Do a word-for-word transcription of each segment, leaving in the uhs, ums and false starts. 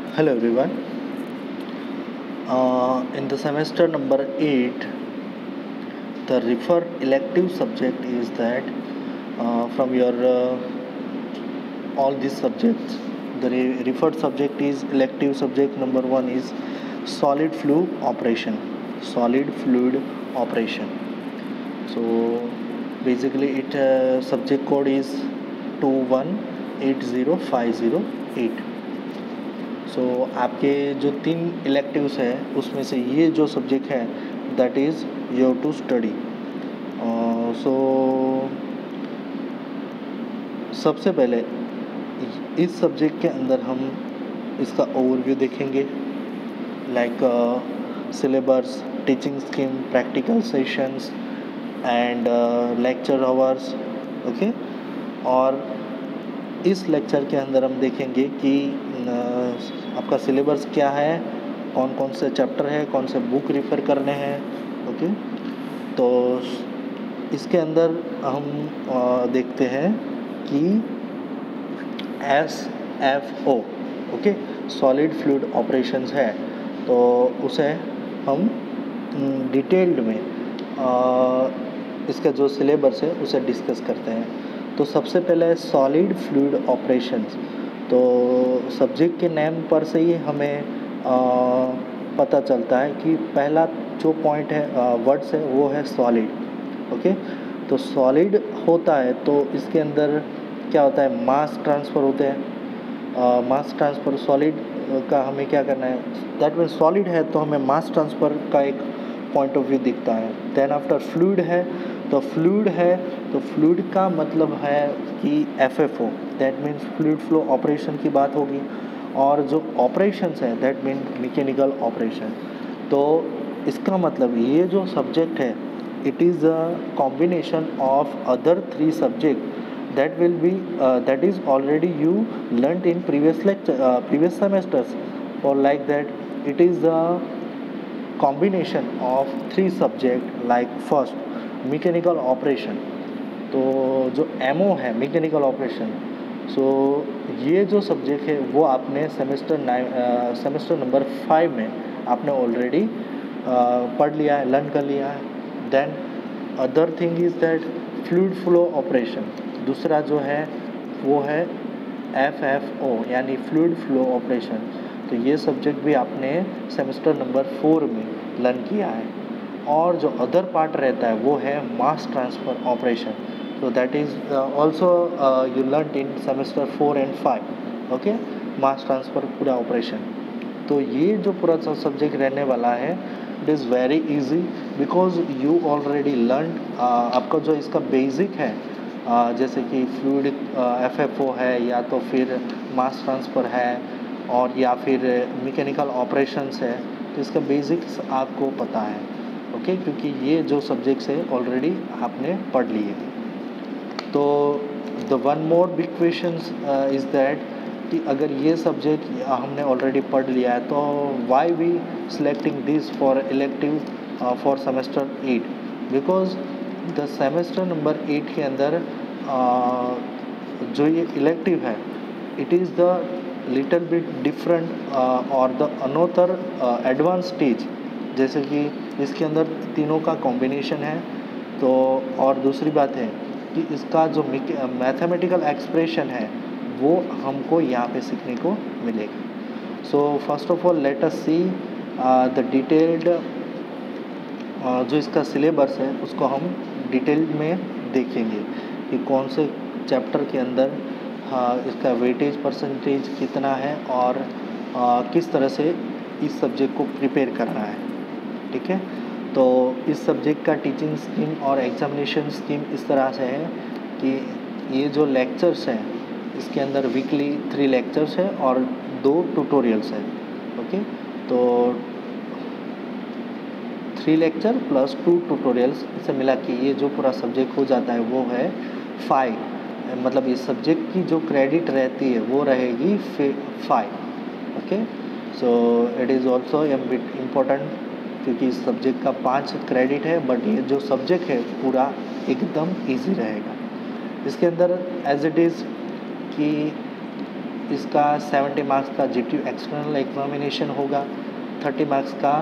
Hello everyone. Uh, in the semester number eight, the refer elective subject is that uh, from your uh, all these subjects, the re- referred subject is elective subject number one is solid fluid operation. Solid fluid operation. So basically, it uh, subject code is two one eight zero five zero eight. So so, आपके जो तीन electives हैं उसमें से ये जो subject है that is you have to study. So सबसे पहले इस सब्जेक्ट के अंदर हम इसका ओवरव्यू देखेंगे, like syllabus, teaching scheme, practical sessions and lecture hours. Okay, और इस लेक्चर के अंदर हम देखेंगे कि आपका सिलेबस क्या है, कौन कौन से चैप्टर है, कौन से बुक रेफर करने हैं। ओके, तो इसके अंदर हम देखते हैं कि S F O okay solid fluid operations है, तो उसे हम डिटेल्ड में आ, इसका जो सिलेबस है उसे डिस्कस करते हैं। तो सबसे पहले सॉलिड फ्लूइड ऑपरेशंस, तो सब्जेक्ट के नेम पर से ही हमें आ, पता चलता है कि पहला जो पॉइंट है, वर्ड्स है, वो है सॉलिड। ओके, तो सॉलिड होता है तो इसके अंदर क्या होता है, मास ट्रांसफ़र होते हैं। मास ट्रांसफ़र सॉलिड का हमें क्या करना है, दैट मीन्स सॉलिड है तो हमें मास ट्रांसफ़र का एक पॉइंट ऑफ व्यू दिखता है। देन आफ्टर फ्लूइड है, तो फ्लूइड है तो फ्लूइड का मतलब है कि F F O, that means fluid flow operation की बात होगी। और जो ऑपरेशंस है दैट मीन मैकेनिकल ऑपरेशन। तो इसका मतलब ये जो सब्जेक्ट है it is a combination of other three subject that will be that is already you learned in previous lecture previous semesters, और like that it is a combination of three subject like first mechanical operation। तो जो ammo है mechanical operation, सो ये जो subject है वो आपने semester nine semester number five में आपने ऑलरेडी पढ़ लिया है, लर्न कर लिया है। Then other thing is that fluid flow operation, दूसरा जो है वो है एफ एफ ओ यानी फ्लूइड फ्लो ऑपरेशन। तो ये सब्जेक्ट भी आपने सेमेस्टर नंबर फोर में लर्न किया है। और जो अदर पार्ट रहता है वो है मास ट्रांसफ़र ऑपरेशन, तो that is also you learn in semester four and five. Okay, mass transfer पूरा ऑपरेशन। तो ये जो पूरा सब्जेक्ट रहने वाला है it is very easy because you already learn. आपका जो इसका बेसिक है, uh, जैसे कि फ्लूइड एफ एफ ओ है या तो फिर मास ट्रांसफ़र है और या फिर मैकेनिकल ऑपरेशंस है, तो इसका बेसिक्स आपको पता है। ओके, क्योंकि ये जो सब्जेक्ट्स है ऑलरेडी आपने पढ़ लिए। तो the one more big question is that कि अगर ये सब्जेक्ट हमने ऑलरेडी पढ़ लिया है तो why we selecting this for elective for semester eight, because the semester number eight के अंदर uh, जो ये इलेक्टिव है it is the little bit different और द अनोथर एडवांस स्टेज, जैसे कि इसके अंदर तीनों का कॉम्बिनेशन है। तो और दूसरी बात है कि इसका जो मैथमेटिकल एक्सप्रेशन है वो हमको यहाँ पे सीखने को मिलेगा। So first of all let us see the detailed जो इसका सिलेबस है उसको हम डिटेल में देखेंगे कि कौन से चैप्टर के अंदर हाँ इसका वेटेज परसेंटेज कितना है और आ, किस तरह से इस सब्जेक्ट को प्रिपेयर करना है। ठीक है, तो इस सब्जेक्ट का टीचिंग स्कीम और एग्जामिनेशन स्कीम इस तरह से है कि ये जो लेक्चर्स हैं इसके अंदर वीकली थ्री लेक्चर्स है और दो ट्यूटोरियल्स है। ओके, तो three lecture plus two tutorials इसे मिला के ये जो पूरा सब्जेक्ट हो जाता है वो है फाइव, मतलब इस सब्जेक्ट की जो क्रेडिट रहती है वो रहेगी five. Okay, so it is also a bit important क्योंकि इस सब्जेक्ट का पाँच क्रेडिट है, बट ये जो सब्जेक्ट है पूरा एकदम इजी रहेगा। इसके अंदर एज इट इज़ कि इसका सेवेंटी मार्क्स का G T U external examination होगा, थर्टी मार्क्स का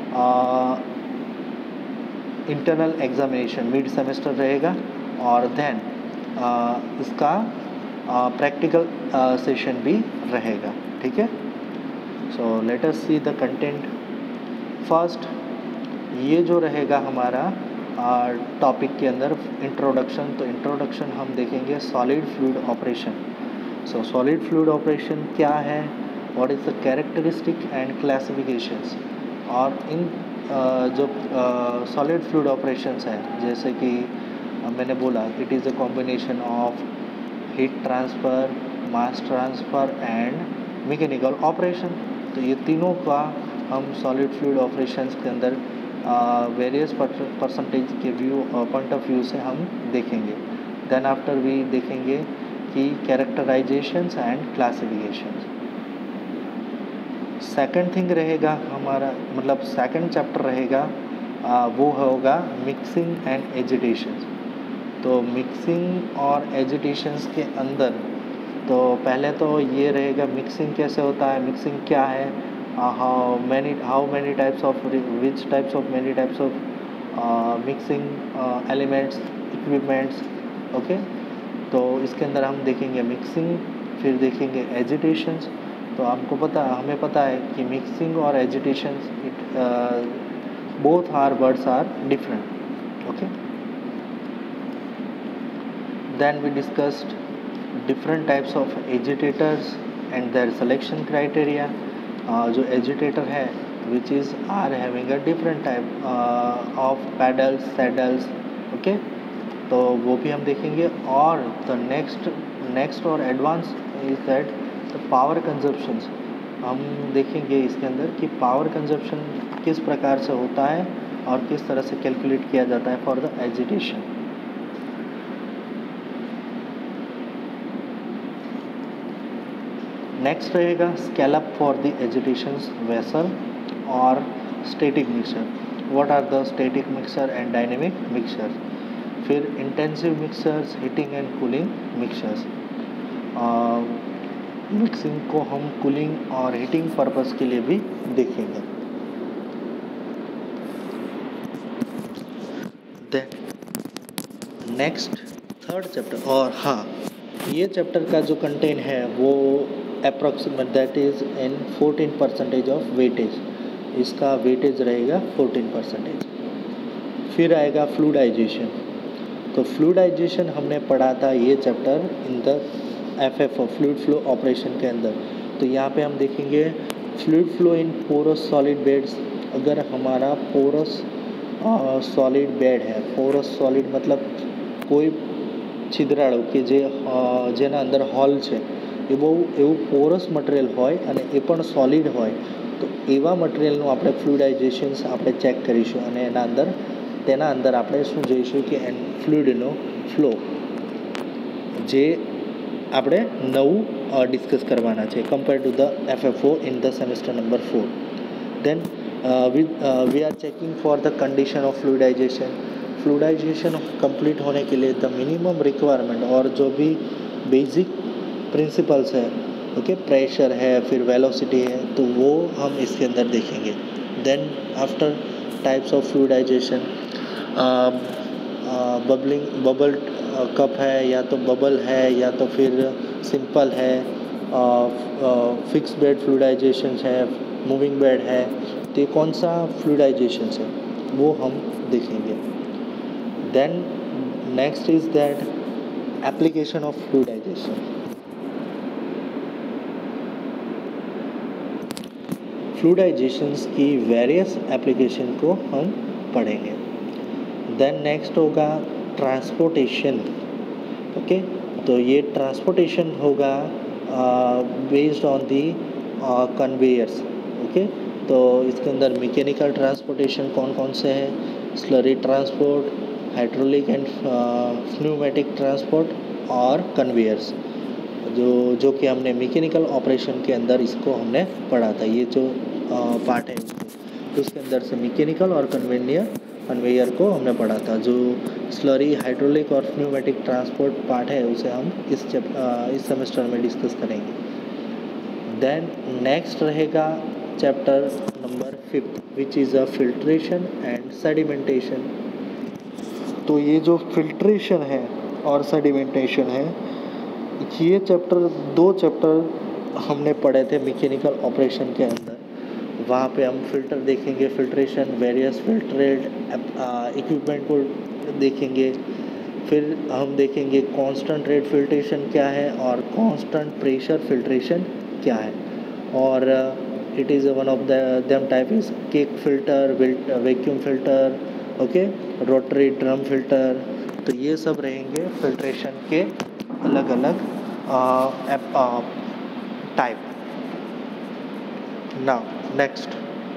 इंटरनल एग्जामिनेशन मिड सेमेस्टर रहेगा, और देन इसका प्रैक्टिकल सेशन भी रहेगा। ठीक है, so let us see the content. First ये जो रहेगा हमारा टॉपिक के अंदर इंट्रोडक्शन, तो इंट्रोडक्शन हम देखेंगे solid fluid operation. So solid fluid operation क्या है, what is the characteristic and classifications, और इन uh, जो सॉलिड फ्लूइड ऑपरेशंस हैं, जैसे कि uh, मैंने बोला it is a combination of heat transfer, mass transfer and mechanical operation. तो ये तीनों का हम सॉलिड फ्लूइड ऑपरेशंस के अंदर वेरियस परसेंटेज के व्यू पॉइंट ऑफ व्यू से हम देखेंगे। देन आफ्टर वी देखेंगे कि characterizations and classifications. Second thing रहेगा हमारा, मतलब सेकंड चैप्टर रहेगा आ, वो होगा मिक्सिंग एंड एजिटेशंस। तो मिक्सिंग और एजिटेशंस के अंदर तो पहले तो ये रहेगा मिक्सिंग कैसे होता है, मिक्सिंग क्या है, how many how many types of which types of many types of mixing elements equipments. Okay, तो इसके अंदर हम देखेंगे मिक्सिंग, फिर देखेंगे एजिटेशंस। तो आपको पता हमें पता है कि मिक्सिंग और agitations it both are words are different. Okay, then we discussed different types of agitators and their selection criteria। uh, जो agitator है which is are having a different type uh, of pedals saddles। okay, तो वो भी हम देखेंगे। और the next next और advance is that the power consumptions, हम देखेंगे इसके अंदर कि पावर कंजप्शन किस प्रकार से होता है और किस तरह से कैलकुलेट किया जाता है फॉर द एजिटेशन। नेक्स्ट रहेगा scale up for the agitations vessel और static mixer, what are the static mixer and dynamic mixer. फिर intensive mixers, heating and cooling mixers. Mixing को हम कूलिंग और हीटिंग पर्पस के लिए भी देखेंगे। देन नेक्स्ट थर्ड चैप्टर, और हाँ ये चैप्टर का जो कंटेंट है वो approximate that is in fourteen percentage of weightage, इसका वेटेज रहेगा फोर्टीन परसेंटेज। फिर आएगा फ्लूइडाइजेशन। तो फ्लूइडाइजेशन हमने पढ़ा था ये chapter in the F F O fluid flow operation के अंदर। तो यहाँ पे हम देखेंगे fluid flow in porous solid beds. अगर हमारा पोरस सॉलिड बेड है, पोरस सॉलिड मतलब કોઈ છિદ્રાળુ કે જે જેના અંદર હોલ છે એ બહુ એવું પોરસ મટીરિયલ હોય અને એ પણ સોલિડ હોય, તો એવા મટીરિયલનું આપણે ફ્લુઇડાઇઝેશન્સ આપણે ચેક કરીશું અને એના અંદર તેના અંદર આપણે શું જોઈશું કે એન ફ્લુઇડનો ફ્લો જે આપણે નવું ડિસ્કસ કરવાના છે compare to the F F O in the semester number four. Then we we are checking for the condition of fluidization. Fluidization complete होने के लिए द मिनिमम रिक्वायरमेंट और जो भी बेसिक प्रिंसिपल्स है, ओके, प्रेशर है, फिर वेलोसिटी है, तो वो हम इसके अंदर देखेंगे। Then after types of fluidization, bubbling bubble cup है या तो बबल है या तो फिर सिंपल है, फिक्स बेड फ्लूइडाइजेशन है, मूविंग बेड है, तो ये कौन सा फ्लूइडाइजेशन है वो हम देखेंगे। Then next is that application of fluidization. Fluidizations की वेरियस एप्लीकेशन को हम पढ़ेंगे। देन नेक्स्ट होगा ट्रांसपोर्टेशन। ओके, तो ये ट्रांसपोर्टेशन होगा based on the conveyors. Okay, तो इसके अंदर मैकेनिकल ट्रांसपोर्टेशन कौन कौन से हैं, slurry transport, hydraulic and pneumatic transport और कन्वेयर्स, जो जो कि हमने मैकेनिकल ऑपरेशन के अंदर इसको हमने पढ़ा था। ये जो पार्ट है उसके उसके अंदर से मैकेनिकल और कन्वेयर कन्वेयर को हमने पढ़ा था। जो स्लरी, हाइड्रोलिक और न्यूमेटिक ट्रांसपोर्ट पार्ट है उसे हम इस इस सेमेस्टर में डिस्कस करेंगे। देन नेक्स्ट रहेगा chapter number fifth which is a filtration and sedimentation. तो ये जो फिल्ट्रेशन है और सेडिमेंटेशन है, ये चैप्टर दो चैप्टर हमने पढ़े थे मैकेनिकल ऑपरेशन के अंदर। वहाँ पे हम फिल्टर देखेंगे, फिल्ट्रेशन, वेरियस फिल्ट्रेट इक्विपमेंट को देखेंगे। फिर हम देखेंगे कांस्टेंट रेट फिल्ट्रेशन क्या है और कांस्टेंट प्रेशर फिल्ट्रेशन क्या है। और it is one of the them type is cake filter, vacuum filter, okay, rotary drum filter. तो ये सब रहेंगे फिल्ट्रेशन के अलग अलग टाइप। नाउ नेक्स्ट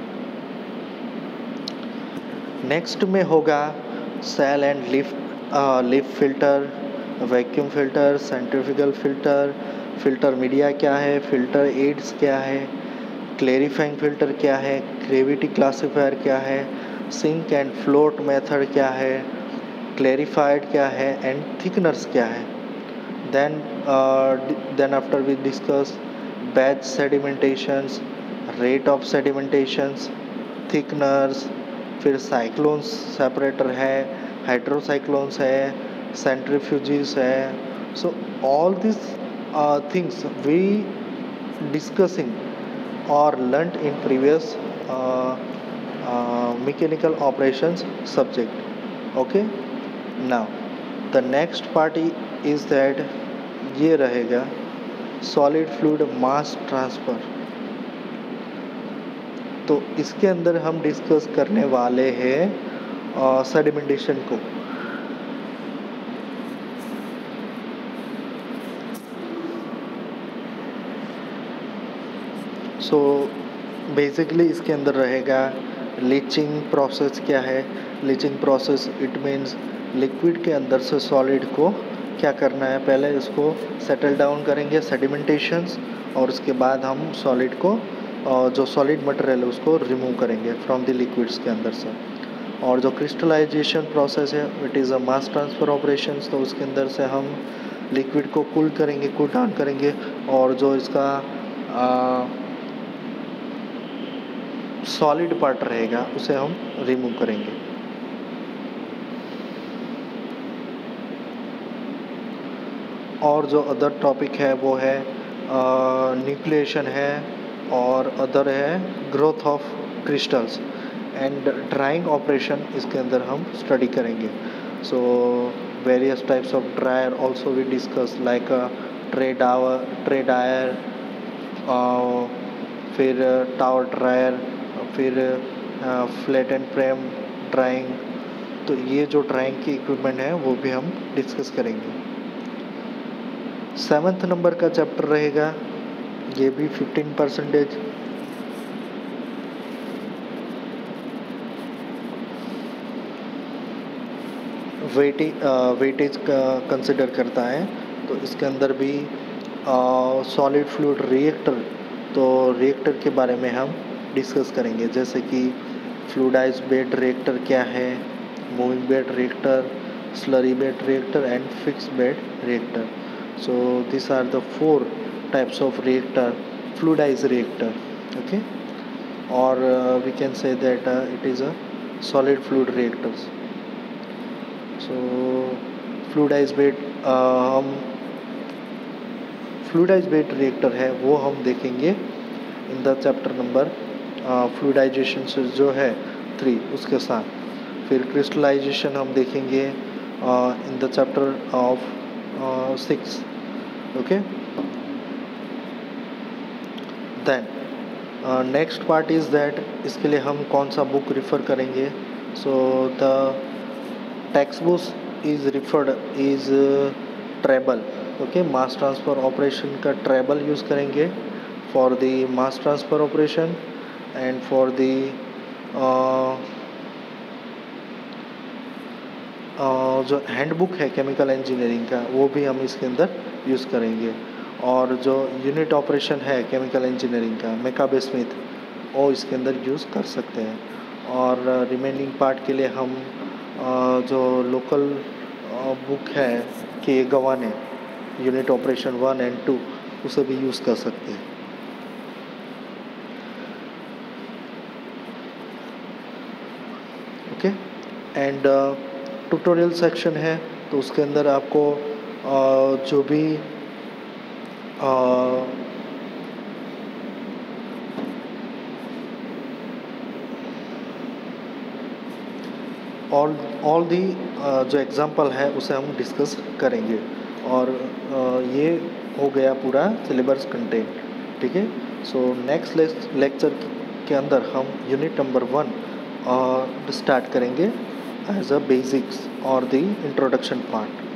नेक्स्ट में होगा cell and lift lift filter, vacuum filter, centrifugal filter, filter media क्या है, फिल्टर एड्स क्या है, क्लैरिफाइंग फिल्टर क्या है, ग्रेविटी क्लासिफायर क्या है, सिंक एंड फ्लोट मेथड क्या है, क्लैरिफाइड क्या है एंड थिकनर्स क्या है। Then then after we discuss batch sedimentations, rate of sedimentations, thickeners, फिर साइक्लोन्स सेपरेटर है, हाइड्रोसाइक्लोन्स है, सेंट्रीफ्यूजीज है। So all this things we discussing or learnt in previous uh, uh, mechanical operations subject. Okay, now the next part is that ये रहेगा solid fluid mass transfer। तो इसके अंदर हम डिस्कस करने वाले हैं सेडिमेंटेशन को। सो so, बेसिकली इसके अंदर रहेगा लीचिंग प्रोसेस क्या है। Leaching process it means liquid के अंदर से सॉलिड को क्या करना है, पहले इसको सेटल डाउन करेंगे सेडिमेंटेशंस, और उसके बाद हम सॉलिड को जो सॉलिड मटेरियल है उसको रिमूव करेंगे फ्रॉम द लिक्विड्स के अंदर से। और जो क्रिस्टलाइजेशन प्रोसेस है it is a mass transfer operations. तो उसके अंदर से हम लिक्विड को कूल करेंगे, कूल डाउन करेंगे, और जो इसका आ, सॉलिड पार्ट रहेगा उसे हम रिमूव करेंगे। और जो अदर टॉपिक है वो है न्यूक्लिएशन है, और अदर है growth of crystals and drying operation. इसके अंदर हम स्टडी करेंगे। So various types of dryer also we discuss like tray dryer tray dryer, फिर टावर ड्रायर, फिर फ्लैट एंड फ्रेम ड्राइंग। तो ये जो ड्राइंग की इक्विपमेंट है वो भी हम डिस्कस करेंगे। सेवन्थ नंबर का चैप्टर रहेगा, ये भी फिफ्टीन परसेंटेज वेटी वेटेज का कंसिडर करता है। तो इसके अंदर भी सॉलिड फ्लूइड रिएक्टर, तो रिएक्टर के बारे में हम डिस्कस करेंगे, जैसे कि फ्लूइडाइज बेड रिएक्टर क्या है, moving bed reactor, slurry bed reactor and fix bed reactor. So this are the four types of reactor, fluidize reactor, okay. और we can say that it is a solid fluid reactors. So fluidize bed हम fluidize bed reactor है वो हम देखेंगे in the chapter number fluidization से जो है three उसके साथ। फिर क्रिस्टलाइजेशन हम देखेंगे in the chapter of six, okay. Then next part is that इसके लिए हम कौन सा बुक रिफ़र करेंगे। So the text book is referred is Treybal, okay. Mass transfer operation का ट्रेबल यूज़ करेंगे for the mass transfer operation and for the जो handbook है केमिकल इंजीनियरिंग का वो भी हम इसके अंदर यूज़ करेंगे। और जो यूनिट ऑपरेशन है केमिकल इंजीनियरिंग का मेकाबे स्मिथ वो इसके अंदर यूज़ कर सकते हैं। और रिमेनिंग पार्ट के लिए हम जो लोकल बुक है K Gavhane unit operation one and two उसे भी यूज़ कर सकते हैं। एंड ट्यूटोरियल सेक्शन है, तो उसके अंदर आपको uh, जो भी uh, ऑल ऑल दी जो एग्ज़ाम्पल है उसे हम डिस्कस करेंगे। और uh, ये हो गया पूरा सिलेबस कंटेंट, ठीक है। सो नेक्स्ट लेक्चर के अंदर हम यूनिट नंबर वन स्टार्ट करेंगे एज अ बेसिक्स और द इंट्रोडक्शन पार्ट।